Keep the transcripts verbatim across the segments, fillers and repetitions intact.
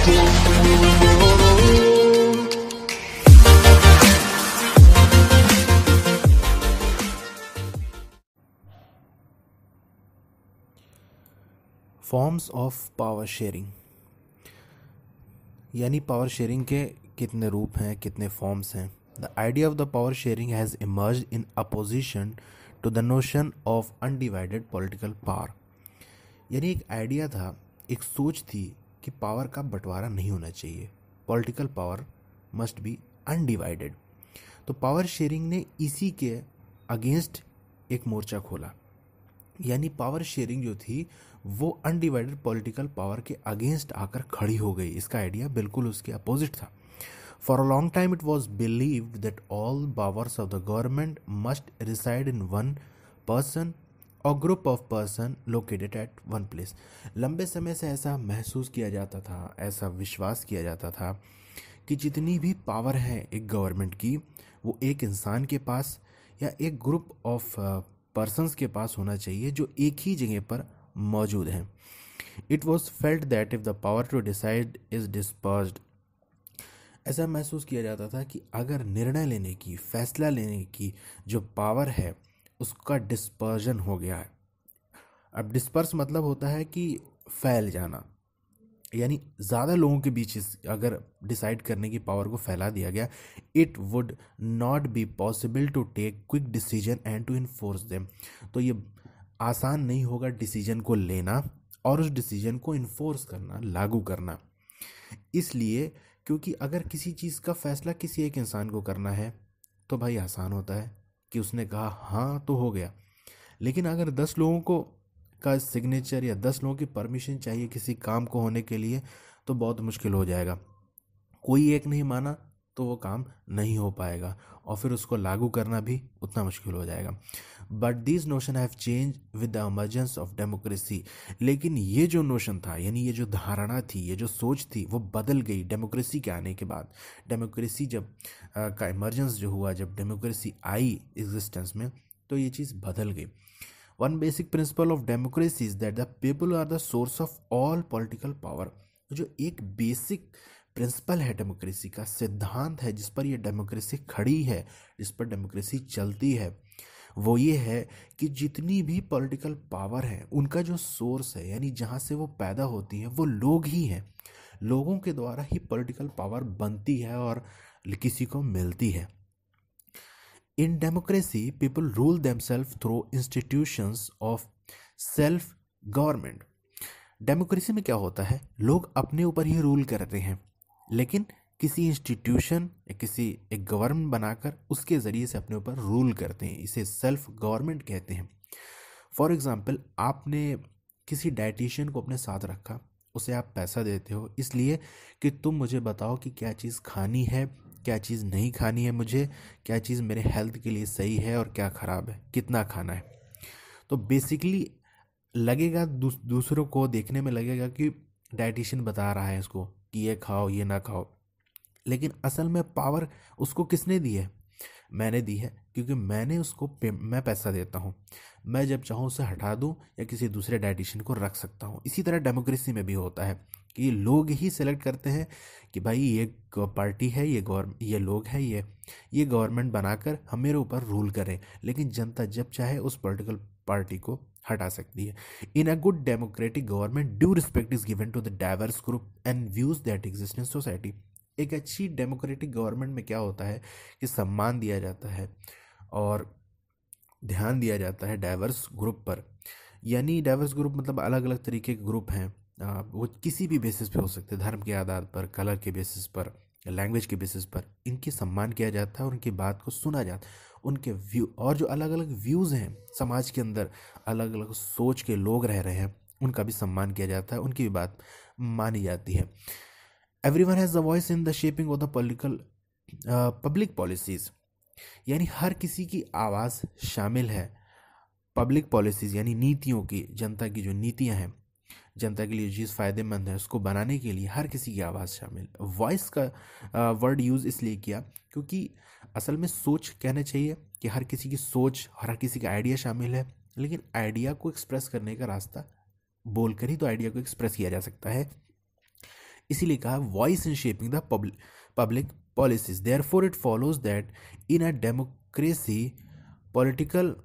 Forms of power sharing, यानी power sharing के कितने रूप हैं, कितने फॉर्म्स हैं। The idea of the power sharing has emerged in opposition to the notion of undivided political power. यानी एक आइडिया था, एक सोच थी कि पावर का बंटवारा नहीं होना चाहिए, political power must be undivided. तो पावर शेयरिंग ने इसी के अगेंस्ट एक मोर्चा खोला, यानी पावर शेयरिंग जो थी वो अनडिवाइडेड पॉलिटिकल पावर के अगेंस्ट आकर खड़ी हो गई। इसका आइडिया बिल्कुल उसके अपोजिट था। For a long time it was believed that all powers of the government must reside in one person or group of person located at one place. लंबे समय से ऐसा महसूस किया जाता था, ऐसा विश्वास किया जाता था कि जितनी भी पावर है एक गवर्नमेंट की, वो एक इंसान के पास या एक ग्रुप ऑफ पर्सन्स के पास होना चाहिए जो एक ही जगह पर मौजूद हैं। It was felt that if the power to decide is dispersed, ऐसा महसूस किया जाता था कि अगर निर्णय लेने की, फैसला लेने की जो पावर है उसका डिस्पर्जन हो गया है। अब डिस्पर्स मतलब होता है कि फैल जाना, यानी ज़्यादा लोगों के बीच अगर डिसाइड करने की पावर को फैला दिया गया, it would not be possible to take quick decision and to enforce them. तो ये आसान नहीं होगा डिसीजन को लेना और उस डिसीजन को इन्फोर्स करना, लागू करना। इसलिए क्योंकि अगर किसी चीज़ का फैसला किसी एक इंसान को करना है तो भाई आसान होता है कि उसने कहा हाँ तो हो गया। लेकिन अगर दस लोगों को का सिग्नेचर या दस लोगों की परमिशन चाहिए किसी काम को होने के लिए तो बहुत मुश्किल हो जाएगा। कोई एक नहीं माना तो वो काम नहीं हो पाएगा और फिर उसको लागू करना भी उतना मुश्किल हो जाएगा। But this notion have change with the emergence of democracy. लेकिन ये जो नोशन था, यानी ये जो धारणा थी, ये जो सोच थी, वो बदल गई डेमोक्रेसी के आने के बाद। डेमोक्रेसी जब आ, का इमर्जेंस जो हुआ, जब डेमोक्रेसी आई एग्जिस्टेंस में, तो ये चीज़ बदल गई। One basic principle of democracy is that the people are the source of all political power. जो एक बेसिक प्रिंसिपल है डेमोक्रेसी का, सिद्धांत है जिस पर ये डेमोक्रेसी खड़ी है, जिस पर डेमोक्रेसी चलती है, वो ये है कि जितनी भी पॉलिटिकल पावर है उनका जो सोर्स है, यानी जहाँ से वो पैदा होती है, वो लोग ही हैं। लोगों के द्वारा ही पॉलिटिकल पावर बनती है और किसी को मिलती है। In democracy, people rule themselves through institutions of self-government. Democracy में क्या होता है, लोग अपने ऊपर ही रूल करते हैं, लेकिन किसी इंस्टीट्यूशन या किसी एक गवर्नमेंट बनाकर उसके ज़रिए से अपने ऊपर रूल करते हैं। इसे सेल्फ गवर्नमेंट कहते हैं। फॉर एग्ज़ाम्पल, आपने किसी डाइटिशियन को अपने साथ रखा, उसे आप पैसा देते हो इसलिए कि तुम मुझे बताओ कि क्या चीज़ खानी है, क्या चीज़ नहीं खानी है, मुझे क्या चीज़ मेरे हेल्थ के लिए सही है और क्या ख़राब है, कितना खाना है। तो बेसिकली लगेगा दूस, दूसरों को देखने में लगेगा कि डाइटिशियन बता रहा है इसको कि ये खाओ ये ना खाओ, लेकिन असल में पावर उसको किसने दी है? मैंने दी है, क्योंकि मैंने उसको पे, मैं पैसा देता हूँ। मैं जब चाहूँ उसे हटा दूँ या किसी दूसरे डाइटिशियन को रख सकता हूँ। इसी तरह डेमोक्रेसी में भी होता है कि लोग ही सेलेक्ट करते हैं कि भाई ये पार्टी है, ये गवर्न ये लोग हैं, ये ये गवर्नमेंट बनाकर हम मेरे ऊपर रूल करें, लेकिन जनता जब चाहे उस पॉलिटिकल पार्टी को हटा सकती है। In a good democratic government due respect is given to the diverse group and views that exist in society. एक अच्छी डेमोक्रेटिक गवर्नमेंट में क्या होता है कि सम्मान दिया जाता है और ध्यान दिया जाता है डाइवर्स ग्रुप पर। यानी डाइवर्स ग्रुप मतलब अलग अलग तरीके के ग्रुप हैं, वो किसी भी बेसिस पे हो सकते हैं, धर्म के आधार पर, कलर के बेसिस पर, लैंग्वेज के बेसिस पर इनकी सम्मान किया जाता है और उनकी बात को सुना जाता है। उनके व्यू और जो अलग अलग व्यूज़ हैं समाज के अंदर, अलग अलग सोच के लोग रह रहे हैं, उनका भी सम्मान किया जाता है, उनकी भी बात मानी जाती है। Everyone has a voice in the shaping of the political public policies, यानी हर किसी की आवाज़ शामिल है पब्लिक पॉलिसीज़ यानी नीतियों की। जनता की जो नीतियाँ हैं, जनता के लिए चीज़ फ़ायदेमंद है, उसको बनाने के लिए हर किसी की आवाज़ शामिल। वॉइस का वर्ड यूज़ इसलिए किया क्योंकि असल में सोच कहना चाहिए कि हर किसी की सोच, हर किसी का आइडिया शामिल है, लेकिन आइडिया को एक्सप्रेस करने का रास्ता बोलकर ही तो आइडिया को एक्सप्रेस किया जा सकता है। इसीलिए कहा voice in shaping the public public policies. Therefore it follows that in a democracy political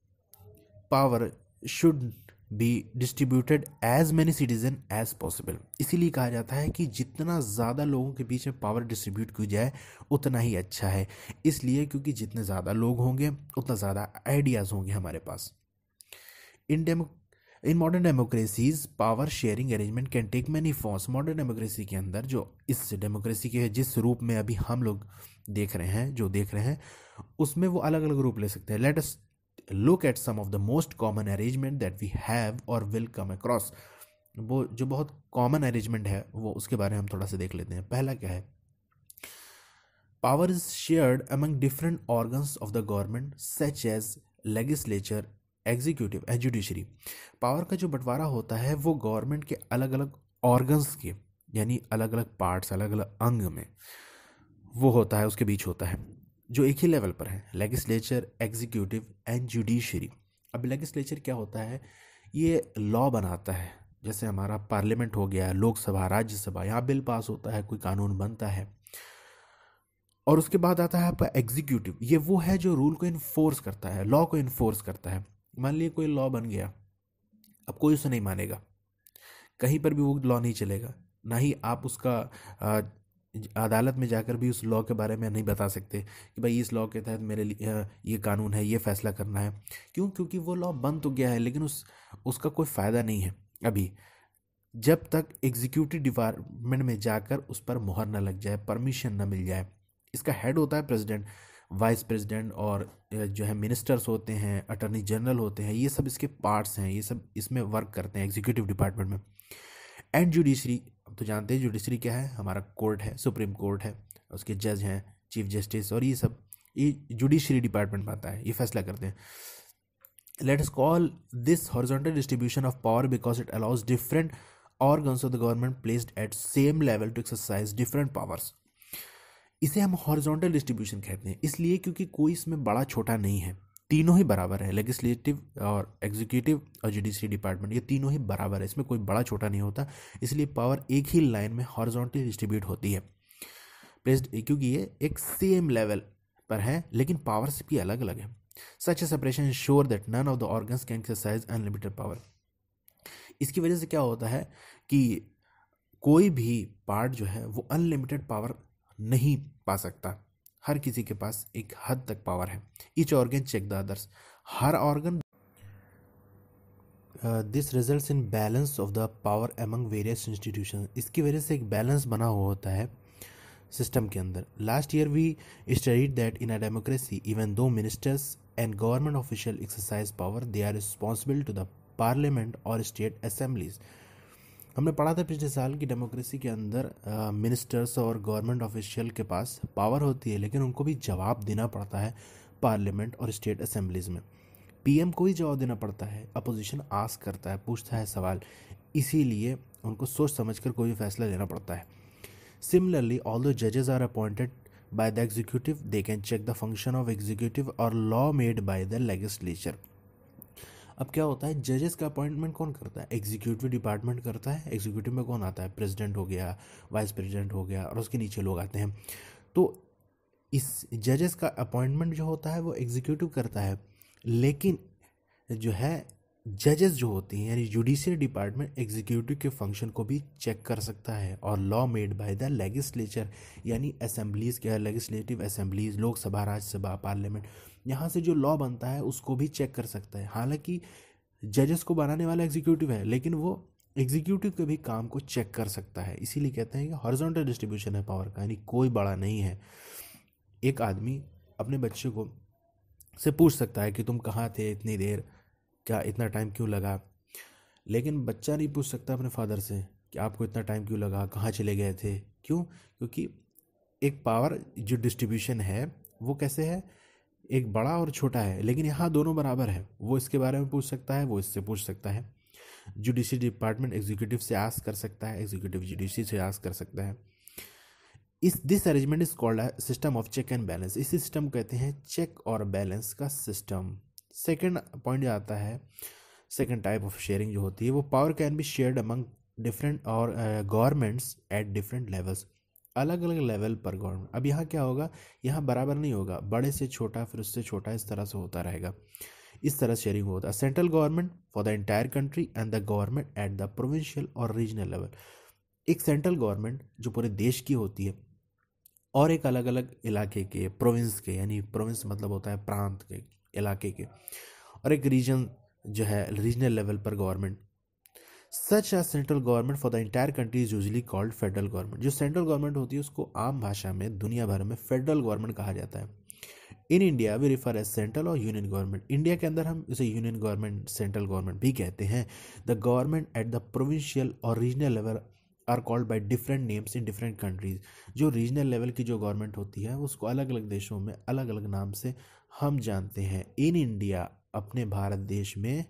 power should be distributed as many citizen as possible. इसीलिए कहा जाता है कि जितना ज़्यादा लोगों के बीच में पावर डिस्ट्रीब्यूट की जाए उतना ही अच्छा है, इसलिए क्योंकि जितने ज़्यादा लोग होंगे उतना ज़्यादा आइडियाज़ होंगे हमारे पास। In demo in modern democracies power sharing arrangement can take many forms. Modern democracy के अंदर जो इस डेमोक्रेसी के जिस रूप में अभी हम लोग देख रहे हैं जो देख रहे हैं उसमें वो अलग अलग रूप ले सकते हैं। Let us look at some of the most common arrangement that we have or will come across। वो जो बहुत कॉमन अरेंजमेंट है वो उसके बारे में हम थोड़ा सा देख लेते हैं। पहला क्या है, power is shared among different organs of the government such as legislature, executive and judiciary. पावर का जो बंटवारा होता है वो गवर्नमेंट के अलग अलग ऑर्गन्स के यानी अलग अलग पार्ट्स अलग अलग अंग में वो होता है, उसके बीच होता है जो एक ही लेवल पर है, लेजिस्लेचर, एग्जीक्यूटिव एंड जुडिशरी। अब लेजिस्लेचर क्या होता है, ये लॉ बनाता है, जैसे हमारा पार्लियामेंट हो गया, लोकसभा, राज्यसभा, यहाँ बिल पास होता है, कोई कानून बनता है। और उसके बाद आता है आपका एग्जीक्यूटिव, ये वो है जो रूल को इन्फोर्स करता है, लॉ को इन्फोर्स करता है। मान लीजिए कोई लॉ बन गया, अब कोई उसे नहीं मानेगा, कहीं पर भी वो लॉ नहीं चलेगा, ना ही आप उसका आ, अदालत में जाकर भी उस लॉ के बारे में नहीं बता सकते कि भाई इस लॉ के तहत मेरे लिए ये कानून है, ये फैसला करना है। क्यों? क्योंकि वो लॉ बन तो गया है लेकिन उस उसका कोई फ़ायदा नहीं है अभी, जब तक एग्जीक्यूटिव डिपार्टमेंट में जाकर उस पर मुहर न लग जाए, परमिशन न मिल जाए। इसका हेड होता है प्रेसिडेंट, वाइस प्रेसिडेंट और जो है मिनिस्टर्स होते हैं, अटॉर्नी जनरल होते हैं, ये सब इसके पार्ट्स हैं, ये सब इसमें वर्क करते हैं एग्जीक्यूटिव डिपार्टमेंट में। एंड जुडिशरी, अब तो जानते हैं जुडिशरी क्या है, हमारा कोर्ट है, सुप्रीम कोर्ट है, उसके जज हैं, चीफ जस्टिस, और ये सब ये जुडिशरी डिपार्टमेंट में आता है, ये फैसला करते हैं। Let us call this horizontal distribution of power because it allows different organs of the government placed at same level to exercise different powers. इसे हम हॉरिजॉन्टल डिस्ट्रीब्यूशन कहते हैं, इसलिए क्योंकि कोई इसमें बड़ा छोटा नहीं है, तीनों ही बराबर है, लेजिस्लेटिव और एग्जीक्यूटिव और जुडिशरी डिपार्टमेंट, ये तीनों ही बराबर है, इसमें कोई बड़ा छोटा नहीं होता, इसलिए पावर एक ही लाइन में हॉरिजॉन्टली डिस्ट्रीब्यूट होती है प्लेस्ड, क्योंकि ये एक सेम लेवल पर है लेकिन पावर्स भी अलग अलग है। Such a separation ensure that none of the organs can exercise unlimited power. इसकी वजह से क्या होता है कि कोई भी पार्ट जो है वो अनलिमिटेड पावर नहीं पा सकता, हर किसी के पास एक हद तक पावर है। Each organ check the others, हर organ this results in balance of the power among various institution. इसकी वजह से एक बैलेंस बना हुआ होता है सिस्टम के अंदर। Last year we studied that in a democracy even though ministers and government official exercise power they are responsible to the parliament or state assemblies. हमने पढ़ा था पिछले साल की डेमोक्रेसी के अंदर मिनिस्टर्स और गवर्नमेंट ऑफिशियल के पास पावर होती है लेकिन उनको भी जवाब देना पड़ता है पार्लियामेंट और स्टेट असेंबलीज में। पीएम को ही जवाब देना पड़ता है, अपोजिशन आस्क करता है, पूछता है सवाल, इसीलिए उनको सोच समझकर कोई भी फैसला लेना पड़ता है। सिमिलरली ऑल्दो जजेस are appointed by the executive they can check the function of executive or law made by the legislature. अब क्या होता है, जजेस का अपॉइंटमेंट कौन करता है, एग्जीक्यूटिव डिपार्टमेंट करता है। एग्जीक्यूटिव में कौन आता है, प्रेसिडेंट हो गया, वाइस प्रेसिडेंट हो गया और उसके नीचे लोग आते हैं। तो इस जजेस का अपॉइंटमेंट जो होता है वो एग्जीक्यूटिव करता है, लेकिन जो है जजेस जो होती हैं यानी जुडिशियल डिपार्टमेंट एग्जीक्यूटिव के फंक्शन को भी चेक कर सकता है। और law made by the legislature यानी असेंबलीज क्या है, legislative assemblies, Lok Sabha, Rajya Sabha, parliament, यहाँ से जो लॉ बनता है उसको भी चेक कर सकता है। हालांकि जजेस को बनाने वाला एग्जीक्यूटिव है लेकिन वो एग्जीक्यूटिव के भी काम को चेक कर सकता है, इसीलिए कहते हैं कि हॉरिजॉन्टल डिस्ट्रीब्यूशन है पावर का, यानी कोई बड़ा नहीं है। एक आदमी अपने बच्चे को से पूछ सकता है कि तुम कहाँ थे इतनी देर, क्या इतना टाइम क्यों लगा, लेकिन बच्चा नहीं पूछ सकता अपने फादर से कि आपको इतना टाइम क्यों लगा, कहाँ चले गए थे। क्यों? क्योंकि एक पावर जो डिस्ट्रीब्यूशन है वो कैसे है, एक बड़ा और छोटा है, लेकिन यहाँ दोनों बराबर है। वो इसके बारे में पूछ सकता है, वो इससे पूछ सकता है। जुडिशरी डिपार्टमेंट एग्जीक्यूटिव से आस्क कर सकता है, एग्जीक्यूटिव जुडिशरी से आस्क कर सकता है। इस this arrangement is called system of check and balance. इस सिस्टम को कहते हैं चेक और बैलेंस का सिस्टम। सेकेंड पॉइंट जो आता है, सेकेंड टाइप ऑफ शेयरिंग जो होती है वो power can be shared among different or governments at different levels, अलग अलग लेवल पर गवर्नमेंट। अब यहाँ क्या होगा, यहाँ बराबर नहीं होगा, बड़े से छोटा फिर उससे छोटा इस तरह से होता रहेगा, इस तरह शेयरिंग होता है। Central government for the entire country and the government at the provincial or regional level. एक सेंट्रल गवर्नमेंट जो पूरे देश की होती है और एक अलग अलग इलाके के, प्रोविंस के, यानी प्रोविंस मतलब होता है प्रांत के, इलाके के, और एक रीजन जो है रीजनल लेवल पर government. Such as central government for the entire country is usually called federal government. जो सेंट्रल गवर्नमेंट होती है उसको आम भाषा में दुनिया भर में फेडरल गवर्नमेंट कहा जाता है। In India we refer as central or union government. India के अंदर हम इसे यूनियन गवर्नमेंट, सेंट्रल गवर्नमेंट भी कहते हैं। The government at the provincial or regional level are called by different names in different countries. जो रीजनल लेवल की जो गवर्नमेंट होती है उसको अलग अलग देशों में अलग अलग नाम से हम जानते हैं। इन इंडिया, अपने भारत देश में,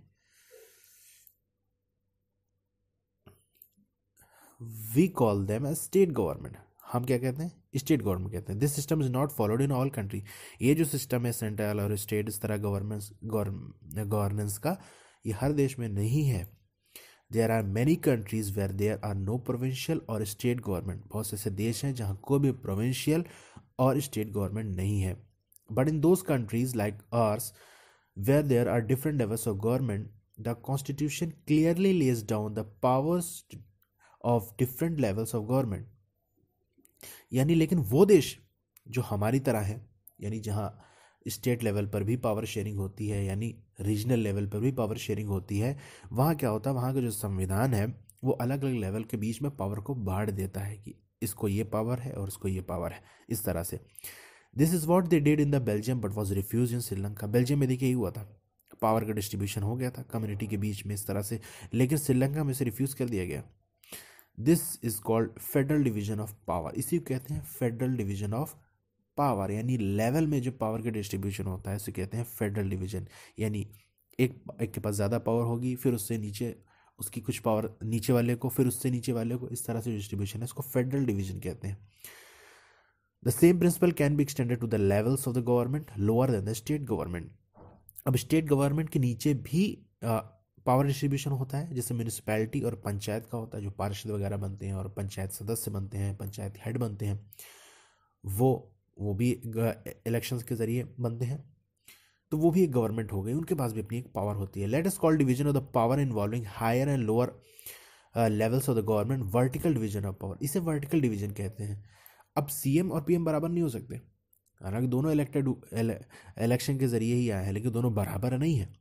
we call them as state government. हम क्या कहते हैं, स्टेट गवर्नमेंट कहते हैं। This system is not followed in all country. ये जो सिस्टम है सेंट्रल और स्टेट, इस तरह गवर्नमेंट गवर्नेंस का, ये हर देश में नहीं है। There are many countries where there are no provincial or state government. बहुत से ऐसे देश हैं जहाँ कोई भी प्रोविंशियल और स्टेट गवर्नमेंट नहीं है। But in those countries like ours where there are different levels of government, the constitution clearly lays down the powers of different levels of government. यानी लेकिन वो देश जो हमारी तरह है, यानी जहाँ स्टेट लेवल पर भी पावर शेयरिंग होती है, यानी रीजनल लेवल पर भी पावर शेयरिंग होती है, वहाँ क्या होता है, वहाँ का जो संविधान है वो अलग अलग लेवल के बीच में पावर को बांट देता है कि इसको ये पावर है और इसको ये पावर है, इस तरह से। This is what they did in the Belgium but was refuse in Sri Lanka. Belgium में देखिए यही हुआ था, पावर का डिस्ट्रीब्यूशन हो गया था कम्युनिटी के बीच में इस तरह से, लेकिन श्रीलंका में से रिफ्यूज कर दिया गया। This is called federal division of power. इसी को कहते हैं फेडरल डिवीजन ऑफ पावर, यानी लेवल में जो पावर का डिस्ट्रीब्यूशन होता है इसे कहते हैं फेडरल डिवीजन। यानी एक एक के पास ज़्यादा पावर होगी, फिर उससे नीचे उसकी कुछ पावर नीचे वाले को, फिर उससे नीचे वाले को, इस तरह से डिस्ट्रीब्यूशन है, इसको फेडरल डिवीजन कहते हैं। The same principle can be extended to the levels of the government lower than the state government. अब स्टेट गवर्नमेंट के नीचे भी पावर डिस्ट्रीब्यूशन होता है, जैसे म्यूनिसिपैलिटी और पंचायत का होता है, जो पार्षद वगैरह बनते हैं और पंचायत सदस्य बनते हैं, पंचायत हेड बनते हैं, वो वो भी इलेक्शंस के जरिए बनते हैं, तो वो भी एक गवर्नमेंट हो गई, उनके पास भी अपनी एक पावर होती है। Let us call division of the power involving higher and lower levels of the government vertical division of power. इसे वर्टिकल डिवीजन कहते हैं। अब सीएम और पीएम बराबर नहीं हो सकते, हालांकि दोनों इलेक्टेड इलेक्शन के जरिए ही आए हैं, लेकिन दोनों बराबर नहीं है।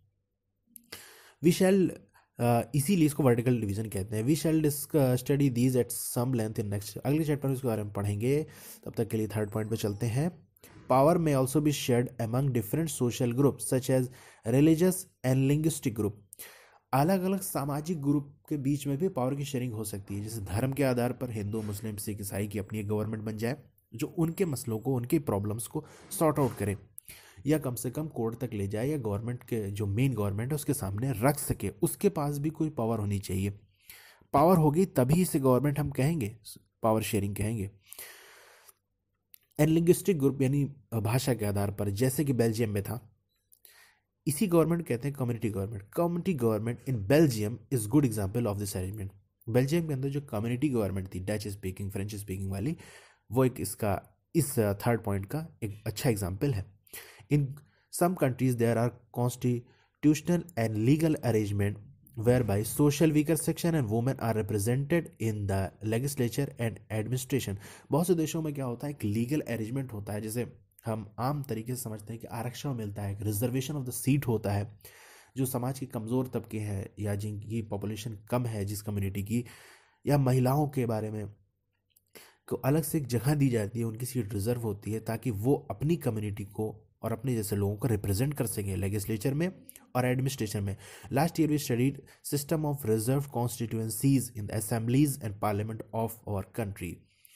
वी शैल इसीलिए इसको वर्टिकल डिवीजन कहते हैं। We shall study these at some length in next. अगले चैप्टर में इसके बारे में पढ़ेंगे। तब तक के लिए थर्ड पॉइंट पे चलते हैं। Power may also be shared among different social group such as religious and linguistic group. अलग अलग सामाजिक ग्रुप के बीच में भी पावर की शेयरिंग हो सकती है। जैसे धर्म के आधार पर हिंदू, मुस्लिम, सिख, ईसाई की अपनी एक गवर्नमेंट बन जाए जो उनके मसलों को, उनके प्रॉब्लम्स को सॉर्ट आउट करे, या कम से कम कोर्ट तक ले जाए, या गवर्नमेंट के जो मेन गवर्नमेंट है उसके सामने रख सके। उसके पास भी कोई पावर होनी चाहिए। पावर होगी तभी इसे गवर्नमेंट हम कहेंगे, पावर शेयरिंग कहेंगे। एंड लिंग्विस्टिक ग्रुप यानी भाषा के आधार पर, जैसे कि बेल्जियम में था, इसी गवर्नमेंट कहते हैं community government. Community government in Belgium is good example of this arrangement. Belgium के अंदर जो कम्युनिटी गवर्नमेंट थी, डच स्पीकिंग, फ्रेंच स्पीकिंग वाली, वो एक इसका इस थर्ड पॉइंट का एक अच्छा एग्जाम्पल है। In some countries, there are constitutional and legal arrangement whereby social weaker section and women are represented in the legislature and administration. बहुत से देशों में क्या होता है, एक लीगल अरेंजमेंट होता है, जैसे हम आम तरीके से समझते हैं कि आरक्षण मिलता है, रिजर्वेशन ऑफ द सीट होता है। जो समाज के कमज़ोर तबके हैं या जिनकी पॉपुलेशन कम है, जिस कम्युनिटी की, या महिलाओं के बारे में को अलग से एक जगह दी जाती है, उनकी सीट रिजर्व होती है, ताकि वो अपनी कम्युनिटी को और अपने जैसे लोगों को रिप्रेजेंट कर सकें लेजिस्लेचर में और एडमिनिस्ट्रेशन में। Last year we studied system of reserve constituencies in the assemblies and parliament of our country.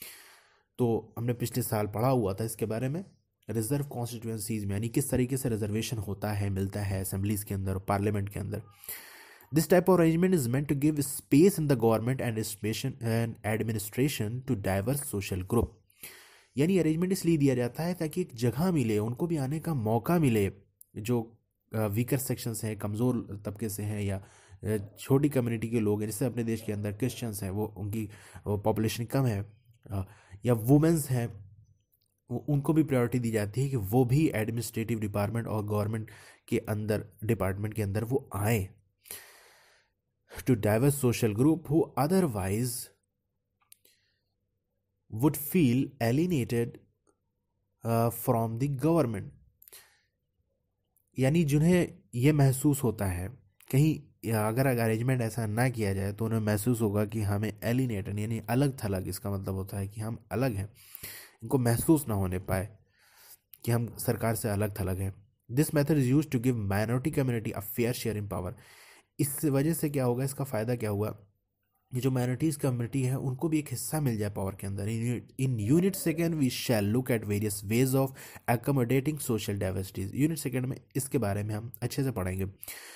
तो हमने पिछले साल पढ़ा हुआ था इसके बारे में, रिजर्व कॉन्स्टिट्यूएंसीज में, यानी किस तरीके से रिजर्वेशन होता है, मिलता है असेंबलीज के अंदर और पार्लियामेंट के अंदर। This type of arrangement is meant to give space in the government and administration to diverse social group. यानी अरेंजमेंट इसलिए दिया जाता है ताकि एक जगह मिले, उनको भी आने का मौका मिले, जो वीकर सेक्शंस हैं, कमज़ोर तबके से हैं, या छोटी कम्युनिटी के लोग हैं, जैसे अपने देश के अंदर क्रिश्चियंस हैं, वो उनकी पॉपुलेशन कम है, या वुमेन्स हैं, वो उनको भी प्रायोरिटी दी जाती है कि वो भी एडमिनिस्ट्रेटिव डिपार्टमेंट और गवर्नमेंट के अंदर डिपार्टमेंट के अंदर वो आए, to diverse social group who otherwise would feel alienated from the government. यानी जिन्हें ये महसूस होता है कहीं, या अगर अरेंजमेंट ऐसा ना किया जाए तो उन्हें महसूस होगा कि हमें एलिनेटेड यानी अलग थलग, इसका मतलब होता है कि हम अलग हैं, इनको महसूस ना होने पाए कि हम सरकार से अलग थलग हैं। This method is use to give minority community a fair share in power. इस वजह से क्या होगा, इसका फ़ायदा क्या हुआ, ये जो माइनॉरिटीज़ कम्युनिटी है उनको भी एक हिस्सा मिल जाए पावर के अंदर। In unit second we shall look at various ways of accommodating social diversities. Unit second में इसके बारे में हम अच्छे से पढ़ेंगे।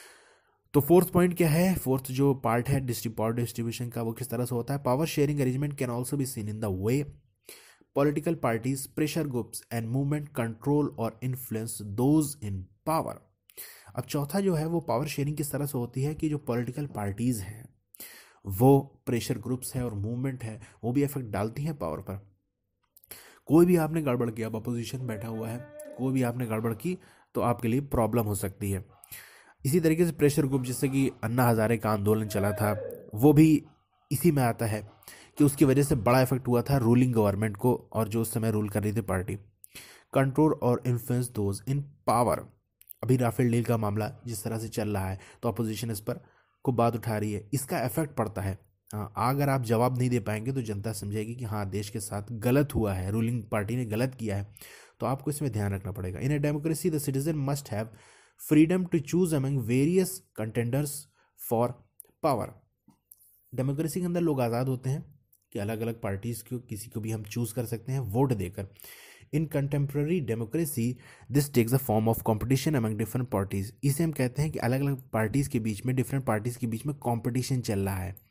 तो फोर्थ पॉइंट क्या है, फोर्थ जो पार्ट है पावर डिस्ट्रीब्यूशन का, वो किस तरह से होता है। Power sharing arrangement can also be seen in the way political parties, pressure groups and movement control or influence those in power. अब चौथा जो है वो पावर शेयरिंग किस तरह से होती है कि जो पॉलिटिकल पार्टीज हैं, वो प्रेशर ग्रुप्स है और मूवमेंट है, वो भी इफेक्ट डालती हैं पावर पर। कोई भी आपने गड़बड़ किया, अपोजिशन बैठा हुआ है, कोई भी आपने गड़बड़ की तो आपके लिए प्रॉब्लम हो सकती है। इसी तरीके से प्रेशर ग्रुप, जैसे कि अन्ना हजारे का आंदोलन चला था, वो भी इसी में आता है कि उसकी वजह से बड़ा इफेक्ट हुआ था रूलिंग गवर्नमेंट को, और जो उस समय रूल कर रही थी party. Control or influence those in power. अभी राफेल डील का मामला जिस तरह से चल रहा है तो अपोजिशन इस पर को बात उठा रही है, इसका इफेक्ट पड़ता है। हाँ, अगर आप जवाब नहीं दे पाएंगे तो जनता समझेगी कि हाँ देश के साथ गलत हुआ है, रूलिंग पार्टी ने गलत किया है, तो आपको इसमें ध्यान रखना पड़ेगा। In a democracy the citizen must have freedom to choose among various contenders for power. Democracy के अंदर लोग आज़ाद होते हैं कि अलग अलग पार्टीज को किसी को भी हम चूज कर सकते हैं वोट देकर। In contemporary democracy this takes the form of competition among different parties. इसे हम कहते हैं कि अलग अलग पार्टीज के बीच में, डिफरेंट पार्टीज के बीच में कॉम्पिटिशन चल रहा है।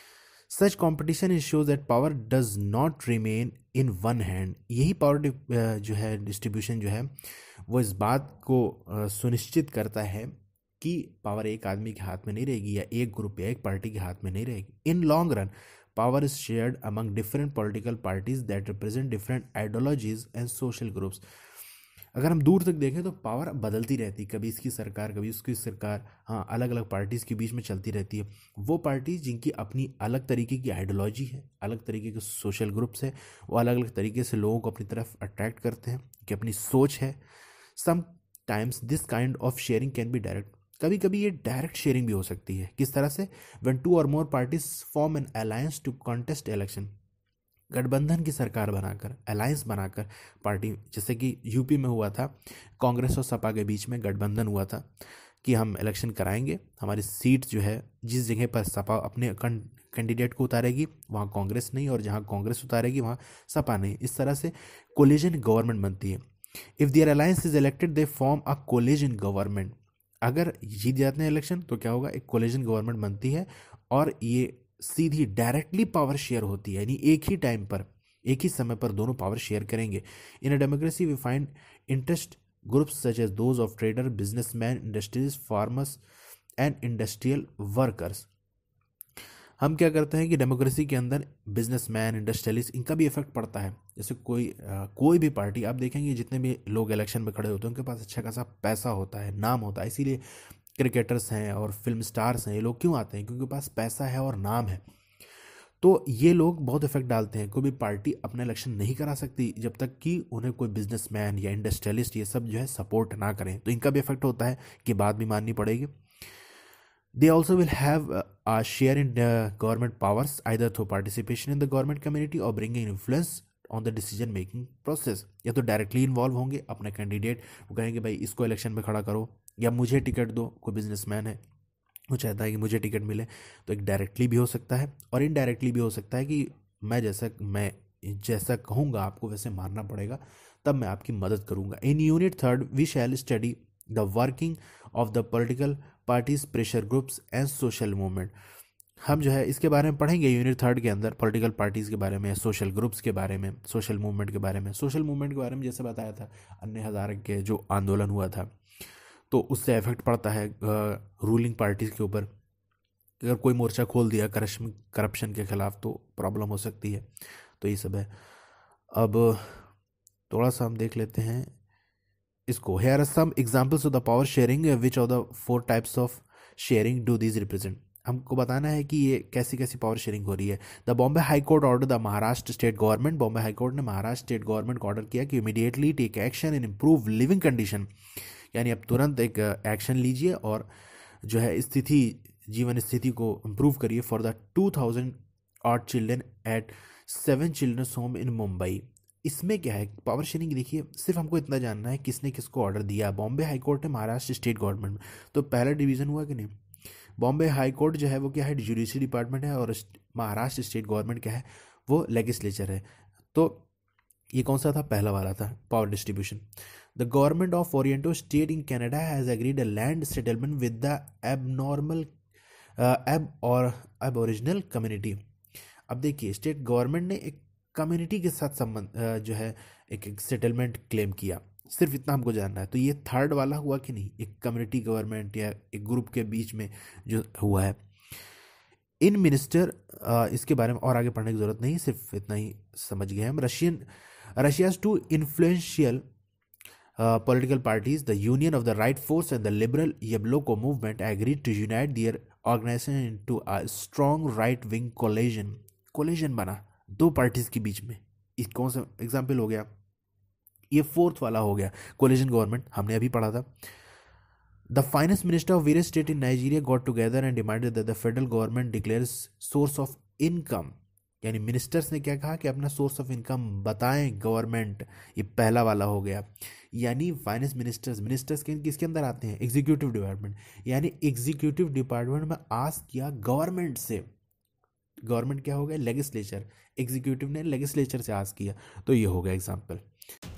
Such competition ensures that power does not remain in one hand. यही पावर जो है डिस्ट्रीब्यूशन जो है वो इस बात को सुनिश्चित करता है कि पावर एक आदमी के हाथ में नहीं रहेगी या एक ग्रुप या एक पार्टी के हाथ में नहीं रहेगी। In long run power is shared among different political parties that represent different ideologies and social groups. अगर हम दूर तक देखें तो पावर बदलती रहती, कभी इसकी सरकार कभी उसकी सरकार, हाँ अलग अलग पार्टीज के बीच में चलती रहती है। वो पार्टीज जिनकी अपनी अलग तरीके की आइडियोलॉजी है, अलग तरीके के सोशल ग्रुप्स है, वो अलग अलग तरीके से लोगों को अपनी तरफ अट्रैक्ट करते हैं, कि अपनी सोच है। Sometimes this kind of sharing can be direct. कभी कभी ये डायरेक्ट शेयरिंग भी हो सकती है। किस तरह से, when two or more parties form an alliance to contest election. गठबंधन की सरकार बनाकर, अलायंस बनाकर पार्टी, जैसे कि यूपी में हुआ था, कांग्रेस और सपा के बीच में गठबंधन हुआ था कि हम इलेक्शन कराएंगे, हमारी सीट जो है जिस जगह पर सपा अपने कैंडिडेट को उतारेगी वहाँ कांग्रेस नहीं, और जहाँ कांग्रेस उतारेगी वहाँ सपा नहीं। इस तरह से कोलिजन गवर्नमेंट बनती है। If their alliance is elected they form a coalition government. अगर जीत जाते हैं इलेक्शन तो क्या होगा, एक कोलिजन गवर्नमेंट बनती है, और ये सीधी डायरेक्टली पावर शेयर होती है, यानी एक ही टाइम पर, एक ही समय पर दोनों पावर शेयर करेंगे। In a democracy we find interest groups such as those of trader, businessman, industries, farmers and industrial workers. हम क्या करते हैं कि डेमोक्रेसी के अंदर बिजनेसमैन, इंडस्ट्रियलिस्ट, इनका भी इफेक्ट पड़ता है। जैसे कोई आ, कोई भी पार्टी आप देखेंगे, जितने भी लोग इलेक्शन में खड़े होते हैं उनके पास अच्छा खासा पैसा होता है, नाम होता है। इसीलिए क्रिकेटर्स हैं और फिल्म स्टार्स हैं, ये लोग क्यों आते हैं, क्योंकि पास पैसा है और नाम है। तो ये लोग बहुत इफेक्ट डालते हैं। कोई भी पार्टी अपना इलेक्शन नहीं करा सकती जब तक कि उन्हें कोई बिजनेसमैन या इंडस्ट्रियलिस्ट ये सब जो है सपोर्ट ना करें, तो इनका भी इफेक्ट होता है कि बात भी माननी पड़ेगी। They also will have uh, a share in the government powers either through participation in the government community or bringing influence on the decision making process। या तो डायरेक्टली इन्वॉल्व होंगे, अपना कैंडिडेट वो कहेंगे भाई इसको इलेक्शन में खड़ा करो या मुझे टिकट दो। कोई बिजनेसमैन है वो चाहता है कि मुझे टिकट मिले, तो एक डायरेक्टली भी हो सकता है और इनडायरेक्टली भी हो सकता है कि मैं जैसा मैं जैसा कहूँगा आपको वैसे मारना पड़ेगा, तब मैं आपकी मदद करूँगा। In unit third we shall study the working of the political parties, pressure groups and social movement. हम जो है इसके बारे में पढ़ेंगे यूनिट थर्ड के अंदर, पॉलिटिकल पार्टीज़ के बारे में, सोशल ग्रुप्स के बारे में, सोशल मूवमेंट के बारे में। सोशल मूवमेंट के बारे में जैसे बताया था, अन्ना हजारे के जो आंदोलन हुआ था तो उससे इफेक्ट पड़ता है रूलिंग पार्टीज़ के ऊपर। अगर कोई मोर्चा खोल दिया करप्शन करप्शन के खिलाफ तो प्रॉब्लम हो सकती है। तो ये सब है। अब थोड़ा सा हम देख लेते हैं इसको। Here are some examples of the power sharing, which of the four types of sharing do these represent. हमको बताना है कि ये कैसी कैसी पावर शेयरिंग हो रही है। The Bombay high court order the Maharashtra state government, Bombay high court ने महाराष्ट्र स्टेट गवर्नमेंट को ऑर्डर किया कि immediately take action in improve living condition, यानी अब तुरंत एक एक्शन लीजिए और जो है स्थिति जीवन स्थिति को इम्प्रूव करिए फॉर द टू थाउजेंड आठ children at seven childrens home in Mumbai. इसमें क्या है पावर शेयरिंग, देखिए सिर्फ हमको इतना जानना है किसने किसको ऑर्डर दिया। बॉम्बे हाई कोर्ट है महाराष्ट्र स्टेट गवर्नमेंट में, तो पहला डिवीजन हुआ कि नहीं। बॉम्बे हाई कोर्ट जो है वो क्या है, जुडिशरी डिपार्टमेंट है, और महाराष्ट्र स्टेट गवर्नमेंट क्या है, वो लेजिस्लेचर है। तो ये कौन सा था, पहला वाला था power distribution. The government of ओरिएंटो state in Canada has agreed a land settlement with the abnormal एब और एबोरिजिनल कम्युनिटी। अब देखिए स्टेट गवर्नमेंट ने एक कम्युनिटी के साथ संबंध जो है एक सेटलमेंट क्लेम किया, सिर्फ इतना हमको जानना है। तो ये थर्ड वाला हुआ कि नहीं, एक कम्युनिटी गवर्नमेंट या एक ग्रुप के बीच में जो हुआ है। इन मिनिस्टर, इसके बारे में और आगे पढ़ने की जरूरत नहीं, सिर्फ इतना ही समझ गए हम। Russian Russia's two influential political parties, the Union of the Right Force and the Liberal Yabloko movement agreed to unite their organization into a strong right-wing coalition. coalition बना दो पार्टीज के बीच में। इस कौन सा एग्जाम्पल हो गया, ये फोर्थ वाला हो गया coalition गवर्नमेंट, हमने अभी पढ़ा था। The finance minister of various states in Nigeria got together and demanded that the federal government declares source of income, यानी मिनिस्टर्स ने क्या कहा कि अपना सोर्स ऑफ इनकम बताएं गवर्नमेंट। ये पहला वाला हो गया। यानी फाइनेंस मिनिस्टर्स मिनिस्टर्स के किसके अंदर आते हैं, एग्जीक्यूटिव डिपार्टमेंट, यानी एग्जीक्यूटिव डिपार्टमेंट में आस्क किया गवर्नमेंट से। गवर्नमेंट क्या हो गया, लेजिस्लेचर, एग्जीक्यूटिव ने लेजिस्लेचर से आस्क किया। तो ये हो गया एग्जाम्पल।